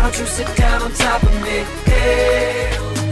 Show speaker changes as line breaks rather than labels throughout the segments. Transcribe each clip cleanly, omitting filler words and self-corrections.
won't you sit down on top of me? Hey.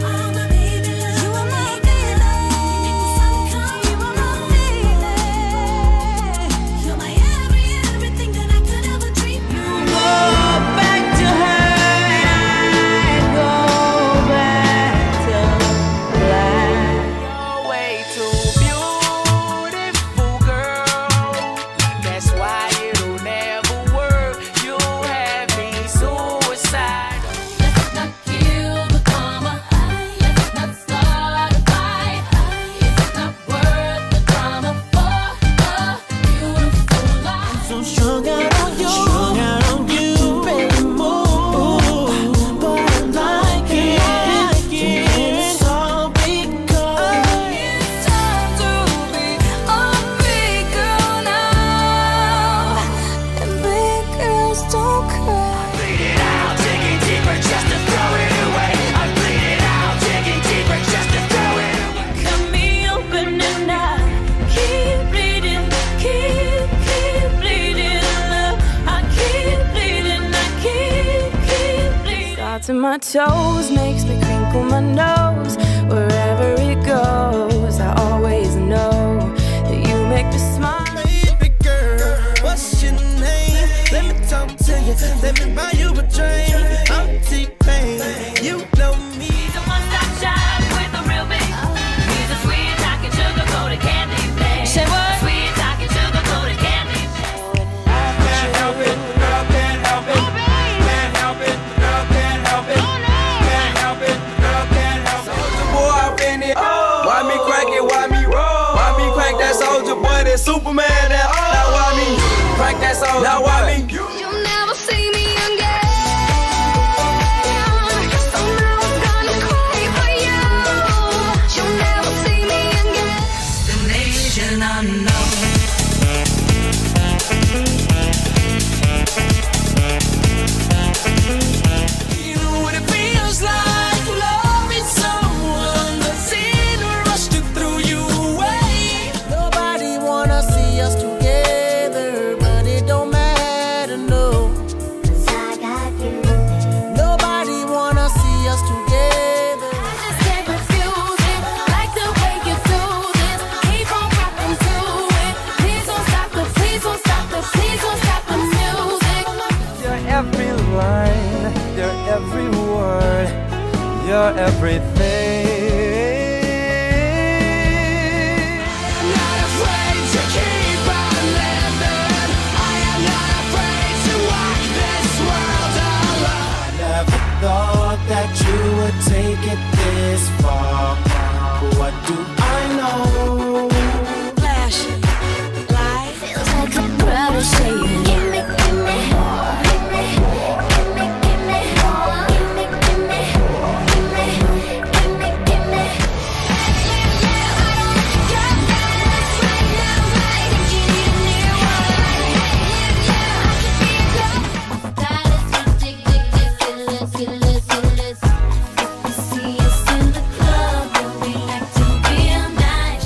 To my toes makes me crinkle my nose. Wherever it goes, I always know that you make me smile.
Baby girl, what's your name? Let me talk to you, let me buy you a drink. I'm T-Pain, you know me.
He's a one-stop shop with a real big. He's a sweet talking sugar-coated candy man.
Say what?
Sweet talking sugar-coated candy man.
Can't help it, girl, can't help it. Can't help it, girl, can't help it. Can't help it, girl, can't help it. Soulja Boy up in it. Why me crack it, why me roll? Why me crack that Soulja Boy, that Superman, that now why me crack that Soulja Boy? Now why me?
You'll never see me again. So now I'm gonna cry for you. You'll never see me again. Destination unknown.
You know what it feels like, loving someone that's in a rush to throw you away. Nobody wanna see us together, but it don't matter, no. 'Cause I got you. Nobody wanna see us together.
I just can't refuse it. Like the way you do this. Keep on rocking to it. Please don't stop the, please don't stop the, please don't stop the music.
You're every line, you're every word, you're everything.
I'm not afraid to keep on living. I am not afraid to walk this world alone. I never thought that you would take it this far. But what do I know?
Flash, light.
Feels like a brother saying, give me, give me, give me, give me, give me, give me, give me, give me, give me, give me. See us in the club and we like to be all night.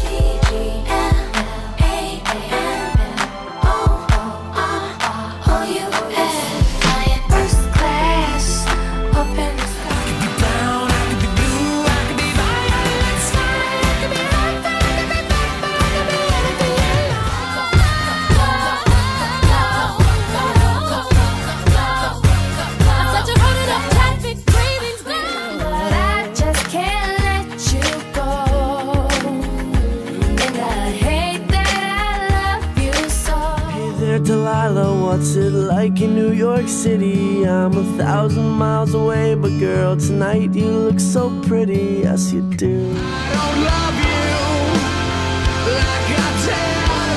Delilah, what's it like in New York City? I'm 1,000 miles away, but girl, tonight you look so pretty, yes you do. I don't love you like I did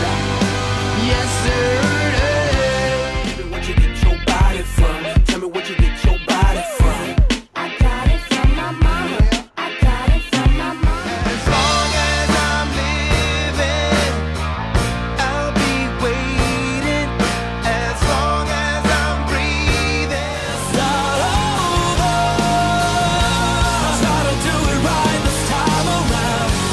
yesterday. Tell me where you get your body from. Tell me where you get your body from.
I got it from my mama. I got it from my mama.
As long as I'm living, I'll be waiting. As long as I'm breathing, start over. Try to do it right this time around.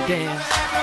damn.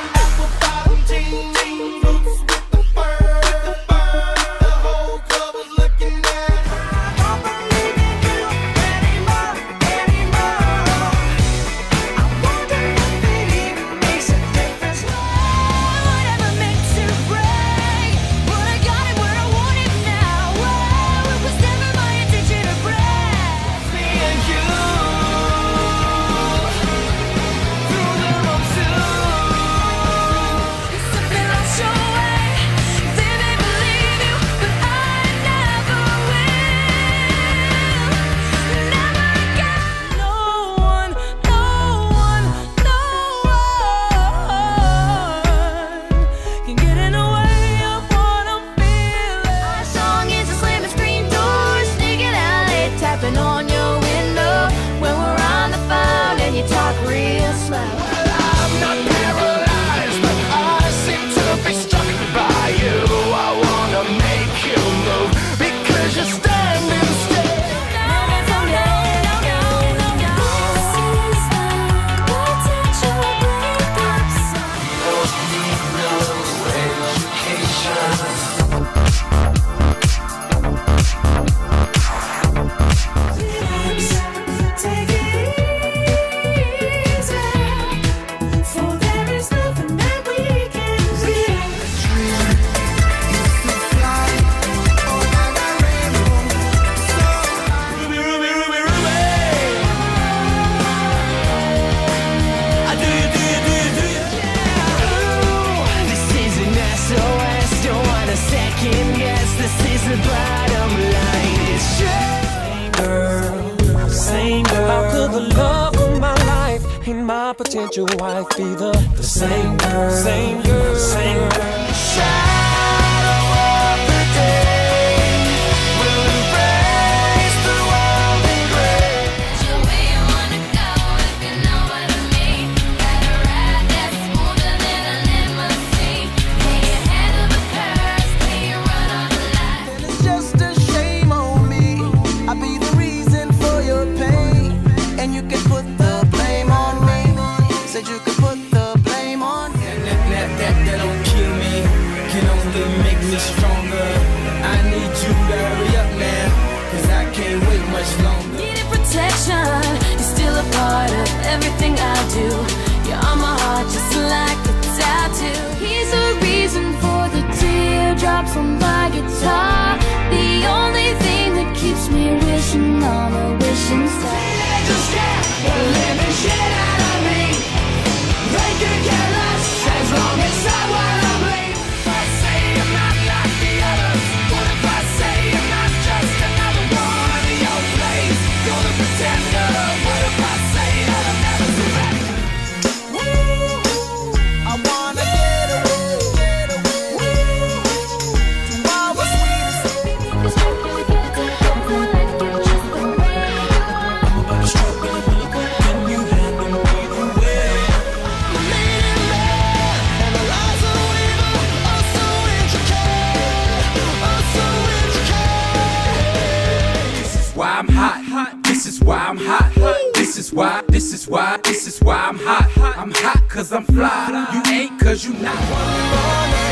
On your window when we're on the phone and you talk real slow.
I'm not paralyzed, but I seem to be struck by you. I wanna make you move because you're standing still.
Second guess, this is the bottom line. It's just same girl. How could the love of my life and my potential wife be the same girl? Same girl, same girl. Shadow of the day will embrace the world in gray.
The way you wanna go, if you know what I mean. Got a ride that's smoother than a limousine. Can you handle the curves? Can you run on the line?
It's just a shame on me. I'll be the reason for your pain, and you can put the blame on me. Said you could put the blame on me.
That don't kill me, can only make me stronger. I need you to hurry up now, cause I can't wait much longer.
Needed protection, you're still a part of everything I do. You're on my heart just like a tattoo. He's a reason for the teardrops on my guitar. The only thing that keeps me wishing on a wishing star.
Just get the living shit out of me. They could get lost as long as I wanna bleed. If I say I'm not like the others, what if I say I'm not just another one of your plays? You're the pretender. What if I say that I'm never so back? I wanna get away. Tomorrow's sweetest.
Why I'm hot, this is why I'm hot. This is why I'm hot. I'm hot cause I'm fly. You ain't cause you not.